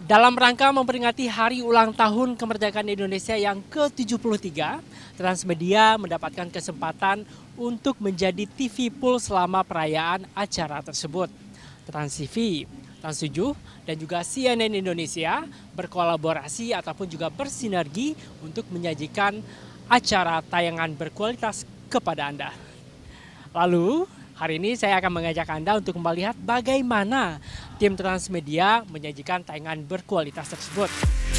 Dalam rangka memperingati hari ulang tahun kemerdekaan Indonesia yang ke-73, Transmedia mendapatkan kesempatan untuk menjadi TV pool selama perayaan acara tersebut. Trans TV, Trans 7, dan juga CNN Indonesia berkolaborasi ataupun juga bersinergi untuk menyajikan acara tayangan berkualitas kepada Anda. Lalu, hari ini saya akan mengajak Anda untuk melihat bagaimana tim Transmedia menyajikan tayangan berkualitas tersebut.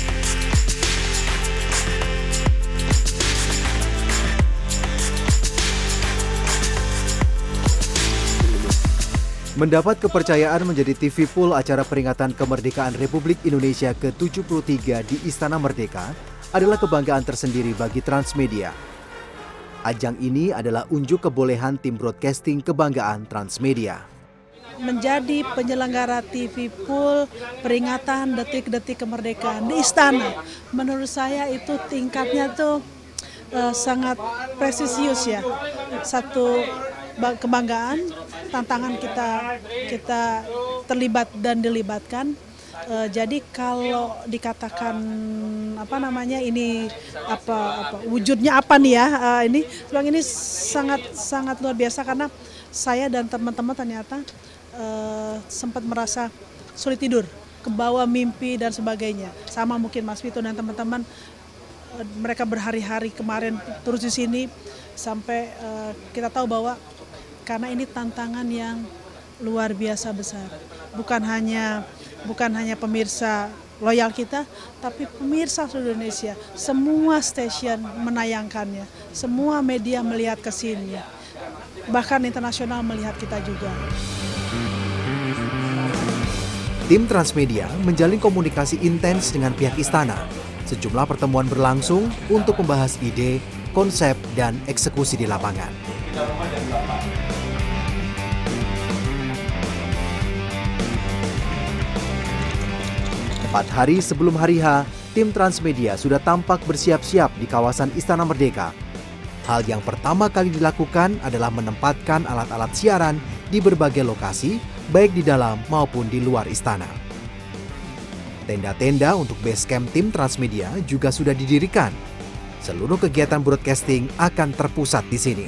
Mendapat kepercayaan menjadi TV pool acara peringatan kemerdekaan Republik Indonesia ke-73 di Istana Merdeka adalah kebanggaan tersendiri bagi Transmedia. Ajang ini adalah unjuk kebolehan tim broadcasting kebanggaan Transmedia. Menjadi penyelenggara TV pool peringatan detik-detik kemerdekaan di Istana, menurut saya itu tingkatnya tuh sangat presisius ya. Satu kebanggaan, tantangan kita terlibat dan dilibatkan. Jadi kalau dikatakan ini wujudnya apa nih ya, ini sangat luar biasa karena saya dan teman-teman ternyata sempat merasa sulit tidur, kebawa mimpi dan sebagainya. Sama mungkin Mas Vito dan teman-teman, mereka berhari-hari kemarin terus di sini sampai kita tahu bahwa karena ini tantangan yang luar biasa besar. Bukan hanya pemirsa loyal kita, tapi pemirsa seluruh Indonesia. Semua stasiun menayangkannya, semua media melihat ke sini. Bahkan internasional melihat kita juga. Tim Transmedia menjalin komunikasi intens dengan pihak istana. Sejumlah pertemuan berlangsung untuk membahas ide, konsep, dan eksekusi di lapangan. Empat hari sebelum hari H, tim Transmedia sudah tampak bersiap-siap di kawasan Istana Merdeka. Hal yang pertama kali dilakukan adalah menempatkan alat-alat siaran di berbagai lokasi, baik di dalam maupun di luar istana. Tenda-tenda untuk base camp tim Transmedia juga sudah didirikan. Seluruh kegiatan broadcasting akan terpusat di sini.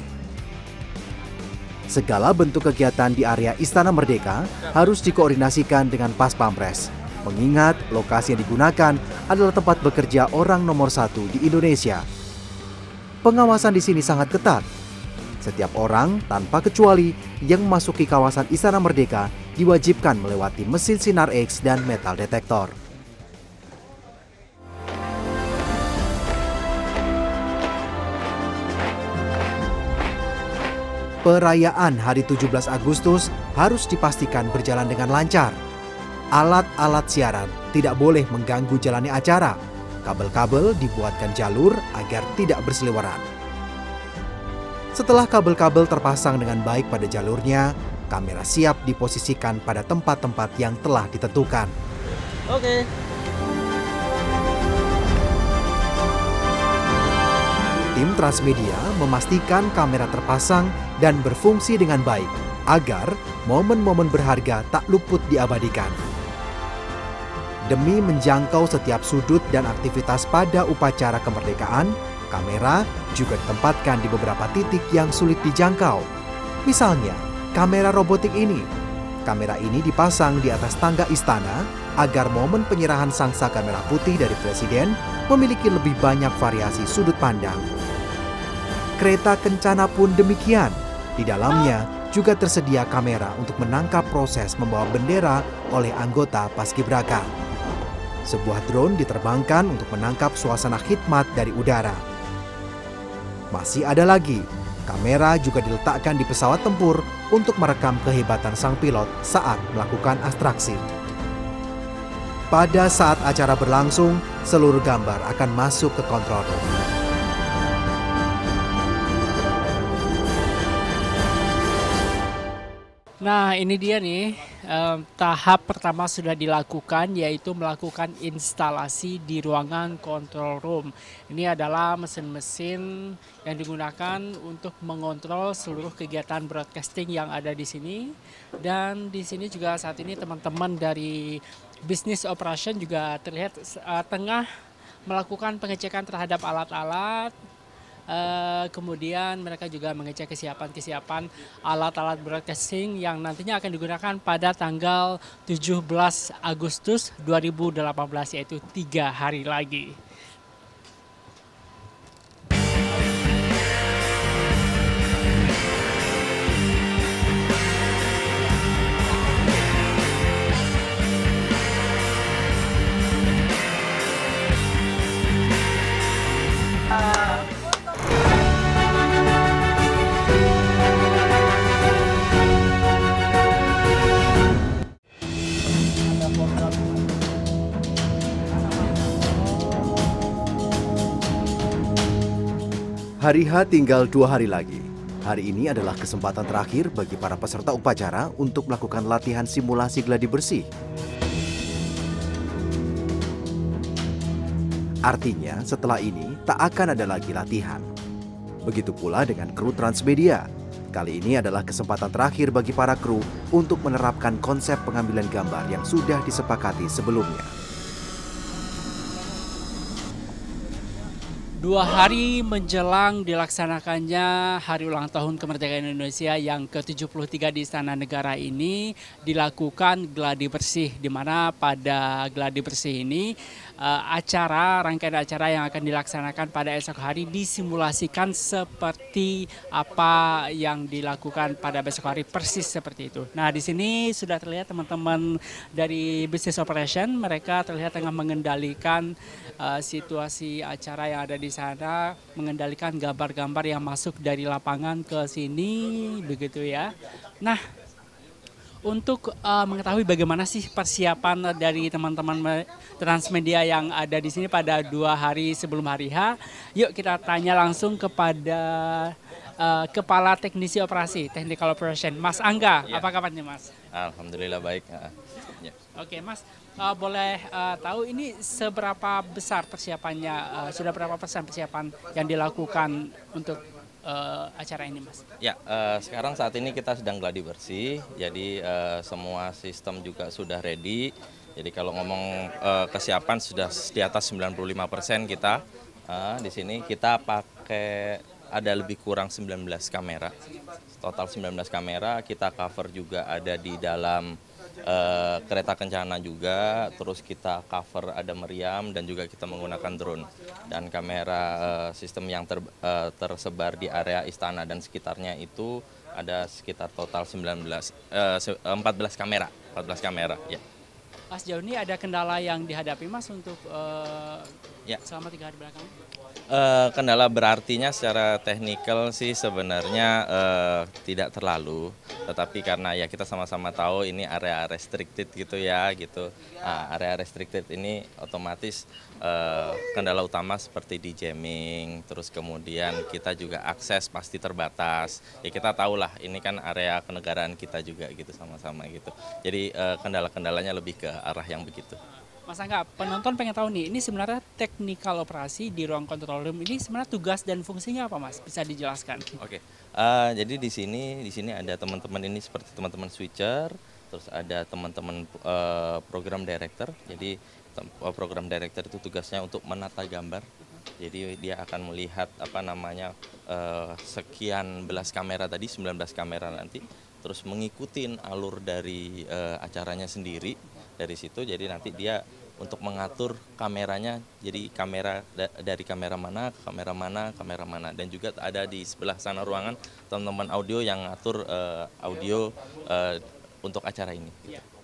Segala bentuk kegiatan di area Istana Merdeka harus dikoordinasikan dengan Pas Pampres, mengingat lokasi yang digunakan adalah tempat bekerja orang nomor 1 di Indonesia. Pengawasan di sini sangat ketat. Setiap orang tanpa kecuali yang memasuki kawasan Istana Merdeka diwajibkan melewati mesin sinar X dan metal detektor. Perayaan Hari 17 Agustus harus dipastikan berjalan dengan lancar. Alat-alat siaran tidak boleh mengganggu jalannya acara. Kabel-kabel dibuatkan jalur agar tidak berseliweran. Setelah kabel-kabel terpasang dengan baik pada jalurnya, kamera siap diposisikan pada tempat-tempat yang telah ditentukan. Oke. Tim Transmedia memastikan kamera terpasang dan berfungsi dengan baik agar momen-momen berharga tak luput diabadikan. Demi menjangkau setiap sudut dan aktivitas pada upacara kemerdekaan, kamera juga ditempatkan di beberapa titik yang sulit dijangkau. Misalnya, kamera robotik ini. Kamera ini dipasang di atas tangga istana agar momen penyerahan sangsaka merah putih dari Presiden memiliki lebih banyak variasi sudut pandang. Kereta kencana pun demikian. Di dalamnya juga tersedia kamera untuk menangkap proses membawa bendera oleh anggota Paskibraka. Sebuah drone diterbangkan untuk menangkap suasana khidmat dari udara. Masih ada lagi, kamera juga diletakkan di pesawat tempur untuk merekam kehebatan sang pilot saat melakukan atraksi. Pada saat acara berlangsung, seluruh gambar akan masuk ke control room. Nah, ini dia nih, tahap pertama sudah dilakukan, yaitu melakukan instalasi di ruangan control room. Ini adalah mesin-mesin yang digunakan untuk mengontrol seluruh kegiatan broadcasting yang ada di sini. Dan di sini juga saat ini teman-teman dari Business Operation juga terlihat tengah melakukan pengecekan terhadap alat-alat. Kemudian mereka juga mengecek kesiapan alat-alat broadcasting yang nantinya akan digunakan pada tanggal 17 Agustus 2018, yaitu 3 hari lagi. Hari H tinggal 2 hari lagi. Hari ini adalah kesempatan terakhir bagi para peserta upacara untuk melakukan latihan simulasi gladi bersih. Artinya setelah ini tak akan ada lagi latihan. Begitu pula dengan kru Transmedia. Kali ini adalah kesempatan terakhir bagi para kru untuk menerapkan konsep pengambilan gambar yang sudah disepakati sebelumnya. 2 hari menjelang dilaksanakannya Hari Ulang Tahun Kemerdekaan Indonesia yang ke-73 di Istana Negara ini dilakukan gladi bersih, di mana pada gladi bersih ini rangkaian acara yang akan dilaksanakan pada esok hari disimulasikan seperti apa yang dilakukan pada besok hari, persis seperti itu. Nah, di sini sudah terlihat teman-teman dari Business Operation, mereka terlihat tengah mengendalikan situasi acara yang ada di sana, mengendalikan gambar-gambar yang masuk dari lapangan ke sini, begitu ya. Nah, untuk mengetahui bagaimana sih persiapan dari teman-teman Transmedia yang ada di sini pada 2 hari sebelum hari H, yuk kita tanya langsung kepada Kepala Teknisi Operasi, Technical Operation, Mas Angga. Ya. Apa kabarnya, Mas? Alhamdulillah baik. Ya. Oke, Mas, boleh tahu ini seberapa besar persiapannya, sudah berapa persen persiapan yang dilakukan untuk acara ini, Mas? Ya, sekarang saat ini kita sedang gladi bersih, jadi semua sistem juga sudah ready. Jadi kalau ngomong kesiapan sudah di atas 95% kita. Di sini kita pakai ada lebih kurang 19 kamera, total 19 kamera, kita cover juga ada di dalam kereta kencana juga, terus kita cover ada meriam dan juga kita menggunakan drone dan kamera sistem yang tersebar di area istana dan sekitarnya itu ada sekitar total 14 kamera ya. Mas, jauh ini ada kendala yang dihadapi, Mas, untuk selama 3 hari belakang? Kendala berartinya secara teknikal sih sebenarnya tidak terlalu, tetapi karena ya kita sama-sama tahu ini area restricted gitu ya gitu. Nah, area restricted ini otomatis kendala utama seperti di jamming, terus kemudian kita juga akses pasti terbatas. Ya kita tahulah ini kan area kenegaraan kita juga gitu sama-sama gitu. Jadi kendala-kendalanya lebih ke arah yang begitu. Mas Angga, penonton pengen tahu nih, ini sebenarnya teknikal operasi di ruang control room ini sebenarnya tugas dan fungsinya apa, Mas? Bisa dijelaskan? Oke, jadi di sini ada teman-teman ini seperti teman-teman switcher, terus ada teman-teman program director. Jadi program director itu tugasnya untuk menata gambar. Jadi dia akan melihat sekian belas kamera tadi, 19 kamera nanti, terus mengikuti alur dari acaranya sendiri. Dari situ jadi nanti dia untuk mengatur kameranya, jadi dari kamera mana ke kamera mana dan juga ada di sebelah sana ruangan teman-teman audio yang ngatur audio untuk acara ini.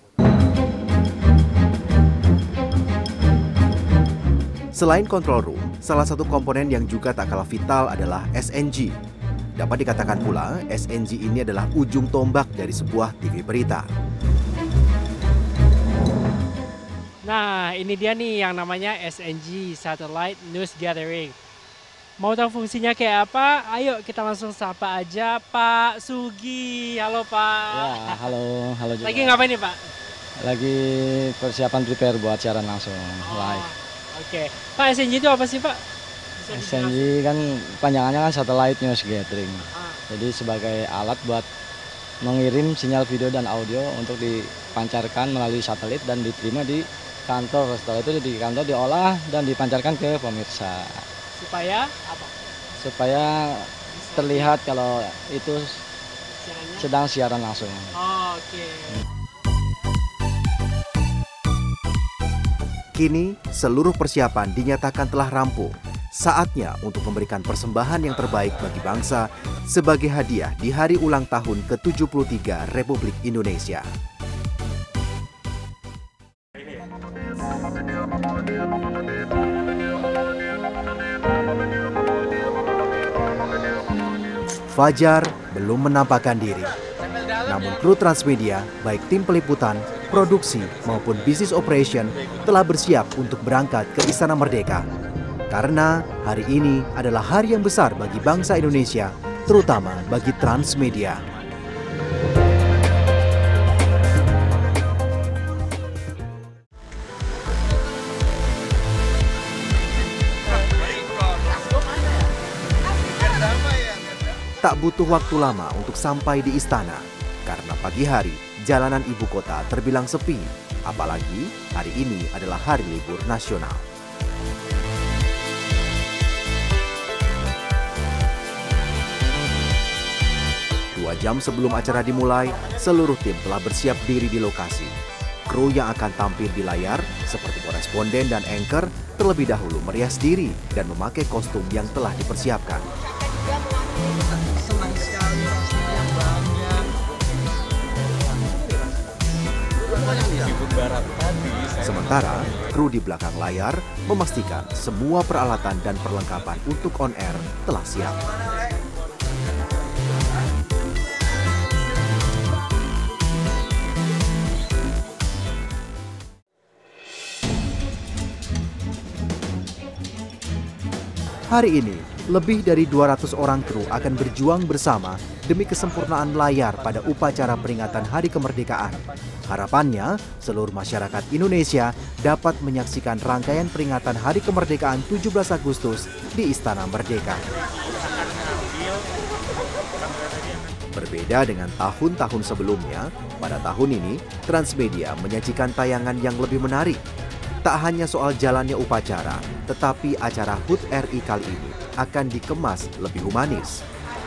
Selain control room, salah satu komponen yang juga tak kalah vital adalah SNG. Dapat dikatakan pula, SNG ini adalah ujung tombak dari sebuah TV berita. Nah, ini dia nih yang namanya SNG, Satellite News Gathering. Mau tahu fungsinya kayak apa? Ayo kita langsung sapa aja Pak Sugi. Halo Pak. Ya, halo juga. Lagi ngapain nih Pak? Lagi persiapan prepare buat siaran langsung live. Oke. Pak, SNG itu apa sih Pak? SNG kan panjangannya kan Satellite News Gathering. Jadi sebagai alat buat mengirim sinyal video dan audio untuk dipancarkan melalui satelit dan diterima di kantor. Setelah itu di kantor diolah dan dipancarkan ke pemirsa. Supaya apa? Supaya terlihat kalau itu Siarannya? sedang siaran langsung. Oke. Kini, seluruh persiapan dinyatakan telah rampung. Saatnya untuk memberikan persembahan yang terbaik bagi bangsa sebagai hadiah di hari ulang tahun ke-73 Republik Indonesia. Fajar belum menampakkan diri. Namun kru Transmedia, baik tim peliputan, produksi maupun bisnis operation telah bersiap untuk berangkat ke Istana Merdeka. Karena hari ini adalah hari yang besar bagi bangsa Indonesia, terutama bagi Transmedia. Tak butuh waktu lama untuk sampai di istana, karena pagi hari jalanan ibu kota terbilang sepi, apalagi hari ini adalah hari libur nasional. Dua jam sebelum acara dimulai, seluruh tim telah bersiap diri di lokasi. Kru yang akan tampil di layar, seperti koresponden dan anchor, terlebih dahulu merias diri dan memakai kostum yang telah dipersiapkan. Sementara, kru di belakang layar memastikan semua peralatan dan perlengkapan untuk on air telah siap. Hari ini, lebih dari 200 orang kru akan berjuang bersama demi kesempurnaan layar pada upacara peringatan Hari Kemerdekaan. Harapannya, seluruh masyarakat Indonesia dapat menyaksikan rangkaian peringatan Hari Kemerdekaan 17 Agustus di Istana Merdeka. Berbeda dengan tahun-tahun sebelumnya, pada tahun ini Transmedia menyajikan tayangan yang lebih menarik. Tak hanya soal jalannya upacara, tetapi acara HUT RI kali ini akan dikemas lebih humanis.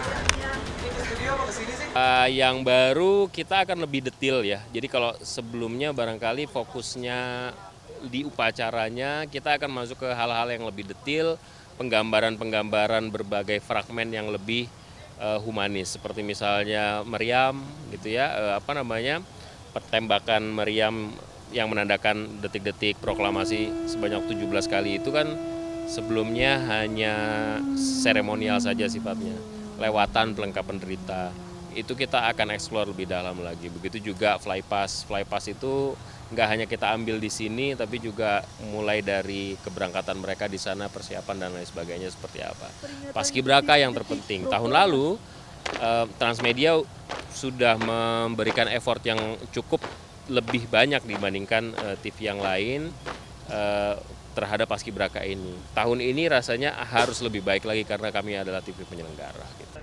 Yang baru kita akan lebih detail ya. Jadi kalau sebelumnya barangkali fokusnya di upacaranya, kita akan masuk ke hal-hal yang lebih detail, penggambaran-penggambaran berbagai fragmen yang lebih humanis, seperti misalnya meriam gitu ya, pertembakan meriam yang menandakan detik-detik proklamasi sebanyak 17 kali itu kan sebelumnya hanya seremonial saja sifatnya, lewatan pelengkap penderita. Itu kita akan eksplor lebih dalam lagi. Begitu juga flypass. Flypass itu nggak hanya kita ambil di sini, tapi juga mulai dari keberangkatan mereka di sana, persiapan dan lain sebagainya seperti apa. Paskibraka yang terpenting. Tahun lalu Transmedia sudah memberikan effort yang cukup lebih banyak dibandingkan TV yang lain terhadap Paskibraka ini. Tahun ini rasanya harus lebih baik lagi karena kami adalah TV penyelenggara. Gitu.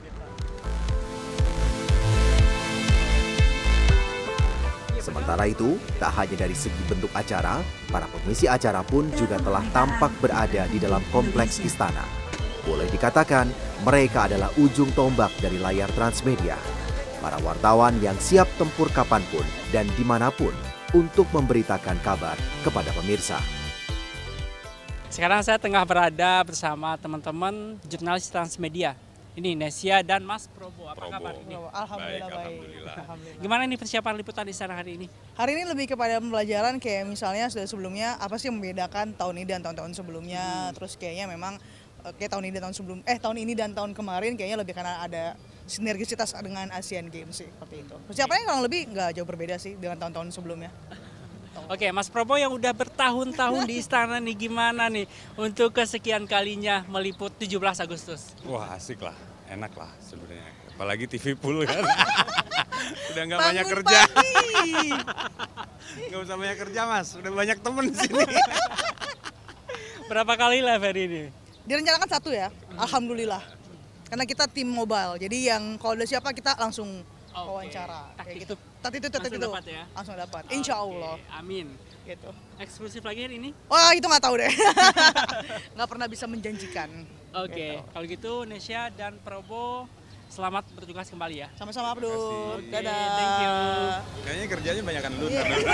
Sementara itu, tak hanya dari segi bentuk acara, para pengisi acara pun juga telah tampak berada di dalam kompleks istana. Boleh dikatakan, mereka adalah ujung tombak dari layar Transmedia. Para wartawan yang siap tempur kapanpun dan dimanapun untuk memberitakan kabar kepada pemirsa. Sekarang saya tengah berada bersama teman-teman jurnalis Transmedia. Ini Nesia dan Mas Probo. Apa kabar ini? Alhamdulillah baik. Gimana nih persiapan liputan di sana hari ini? Hari ini lebih kepada pembelajaran kayak misalnya sudah sebelumnya apa sih yang membedakan tahun ini dan tahun-tahun sebelumnya. Terus kayaknya memang kayak tahun ini dan tahun kemarin kayaknya lebih karena ada sinergisitas dengan Asian Games sih, seperti itu. Persiapannya kurang lebih nggak jauh berbeda sih dengan tahun-tahun sebelumnya. Oke, Mas Probo yang udah bertahun-tahun di istana nih, gimana nih untuk kesekian kalinya meliput 17 Agustus? Wah asik lah, enak lah sebenarnya. Apalagi TV pool kan. Udah nggak banyak kerja. Nggak usah banyak kerja mas, udah banyak temen di sini. Berapa kali live hari ini? Direncanakan 1 ya, alhamdulillah. Karena kita tim mobile, jadi yang kalau udah siapa kita langsung wawancara. Tak Kayak itu. gitu. Langsung dapat ya? Langsung dapat. Insya Allah. Amin. Gitu. Eksklusif lagi hari ini? Wah itu nggak tahu deh. Nggak pernah bisa menjanjikan. Oke, Gitu. kalau gitu Nesya dan Probo selamat bertugas kembali ya. Sama-sama Abdul. Oke, Dadah. thank you. Kayaknya kerjanya banyakan lu.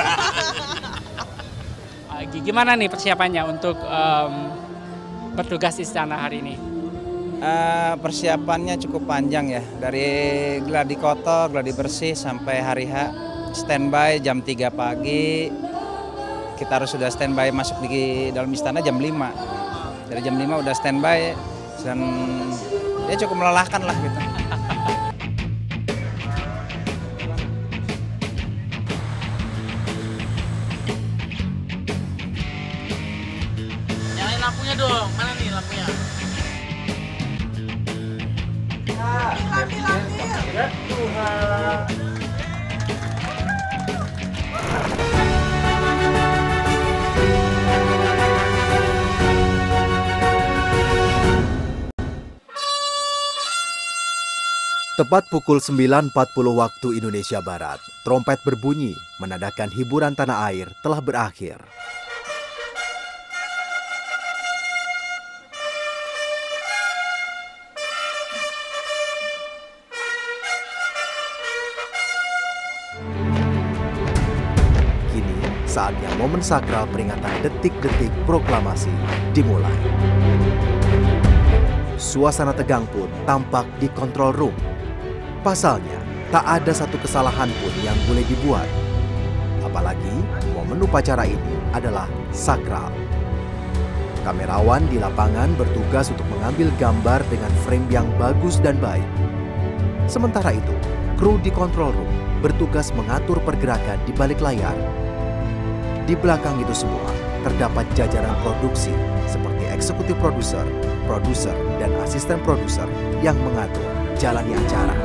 Gimana nih persiapannya untuk bertugas di istana hari ini? Persiapannya cukup panjang ya, dari gladi kotor, gladi bersih sampai hari H, standby jam 3 pagi, kita harus sudah standby masuk di dalam istana jam 5. Dari jam 5 udah standby dan ya cukup melelahkan lah gitu. Nyalain lampunya dong, mana nih lampunya? Tepat pukul 9.40 waktu Indonesia Barat, trompet berbunyi menandakan hiburan tanah air telah berakhir. Kini, saatnya momen sakral peringatan detik-detik proklamasi dimulai. Suasana tegang pun tampak di control room. Pasalnya, tak ada satu kesalahan pun yang boleh dibuat. Apalagi, momen upacara ini adalah sakral. Kamerawan di lapangan bertugas untuk mengambil gambar dengan frame yang bagus dan baik. Sementara itu, kru di control room bertugas mengatur pergerakan di balik layar. Di belakang itu semua, terdapat jajaran produksi seperti eksekutif produser, dan asisten produser yang mengatur jalannya acara.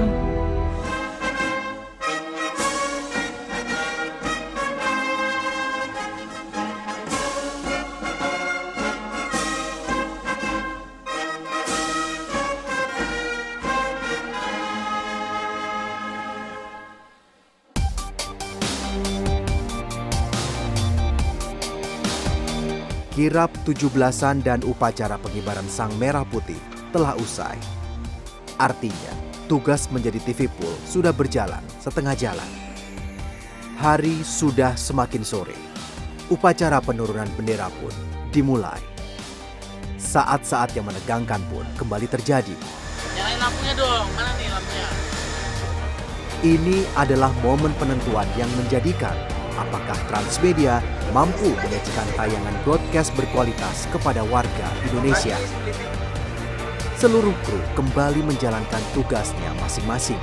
Kirap 17-an dan upacara pengibaran Sang Merah Putih telah usai. Artinya, tugas menjadi TV Pool sudah berjalan setengah jalan. Hari sudah semakin sore. Upacara penurunan bendera pun dimulai. Saat-saat yang menegangkan pun kembali terjadi. Nyalain lampunya dong, mana nih lampunya? Ini adalah momen penentuan yang menjadikan apakah Transmedia mampu menyajikan tayangan broadcast berkualitas kepada warga Indonesia. Seluruh kru kembali menjalankan tugasnya masing-masing.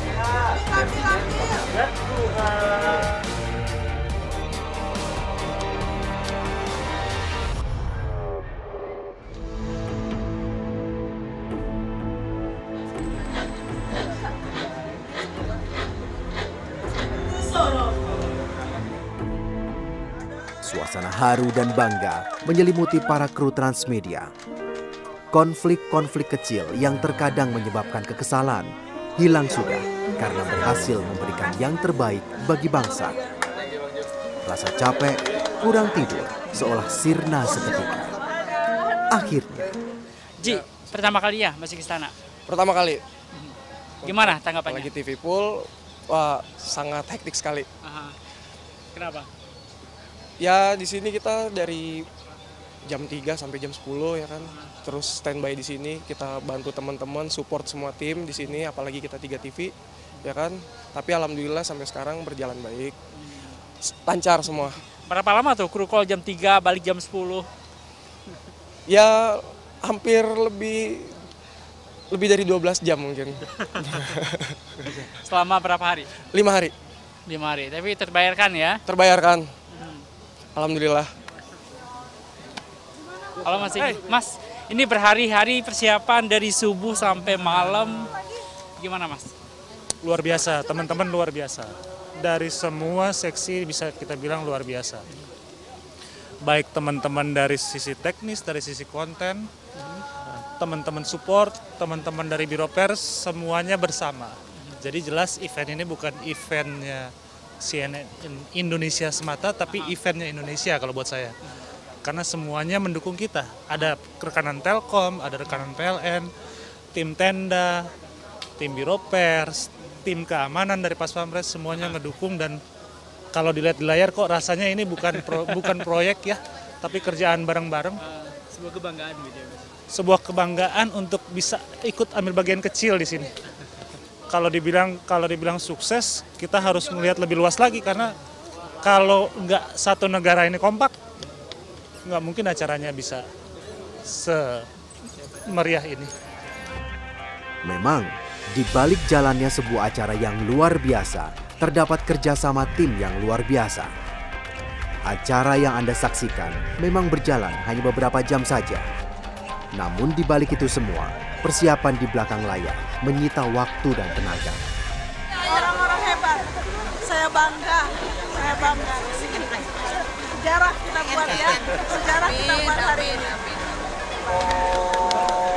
Suasana haru dan bangga menyelimuti para kru Transmedia. Konflik-konflik kecil yang terkadang menyebabkan kekesalan hilang sudah karena berhasil memberikan yang terbaik bagi bangsa. Rasa capek, kurang tidur, seolah sirna seketika. Akhirnya, Ji, pertama kali ya masuk istana? Pertama kali. Gimana tanggapannya? Lagi TV Pool, wah sangat hektik sekali. Aha. Kenapa? Ya di sini kita dari jam 3 sampai jam 10 ya kan. Terus standby di sini, kita bantu teman-teman, support semua tim di sini, apalagi kita 3 TV ya kan. Tapi alhamdulillah sampai sekarang berjalan baik. Lancar semua. Berapa lama tuh kru call jam 3 balik jam 10? Ya hampir lebih dari 12 jam mungkin. Selama berapa hari? 5 hari. 5 hari, tapi terbayarkan ya? Terbayarkan. Alhamdulillah. Kalau Mas, ini berhari-hari persiapan dari subuh sampai malam, gimana Mas? Luar biasa, teman-teman luar biasa. Dari semua seksi bisa kita bilang luar biasa. Baik teman-teman dari sisi teknis, dari sisi konten, teman-teman support, teman-teman dari Biro Pers, semuanya bersama. Jadi jelas event ini bukan eventnya CNN Indonesia semata, tapi eventnya Indonesia kalau buat saya. Karena semuanya mendukung kita. Ada rekanan Telkom, ada rekanan PLN, tim tenda, tim Biro Pers, tim keamanan dari Pas Pampres, semuanya ngedukung. Dan kalau dilihat di layar kok rasanya ini bukan proyek ya, tapi kerjaan bareng-bareng. Sebuah kebanggaan gitu ya. Sebuah kebanggaan untuk bisa ikut ambil bagian kecil di sini. Kalau dibilang sukses, kita harus melihat lebih luas lagi, karena kalau nggak satu negara ini kompak, nggak mungkin acaranya bisa semeriah ini. Memang, di balik jalannya sebuah acara yang luar biasa, terdapat kerjasama tim yang luar biasa. Acara yang Anda saksikan memang berjalan hanya beberapa jam saja. Namun di balik itu semua, persiapan di belakang layar menyita waktu dan tenaga. Orang-orang hebat, saya bangga. Sejarah kita buat ya, sejarah kita buat hari ini.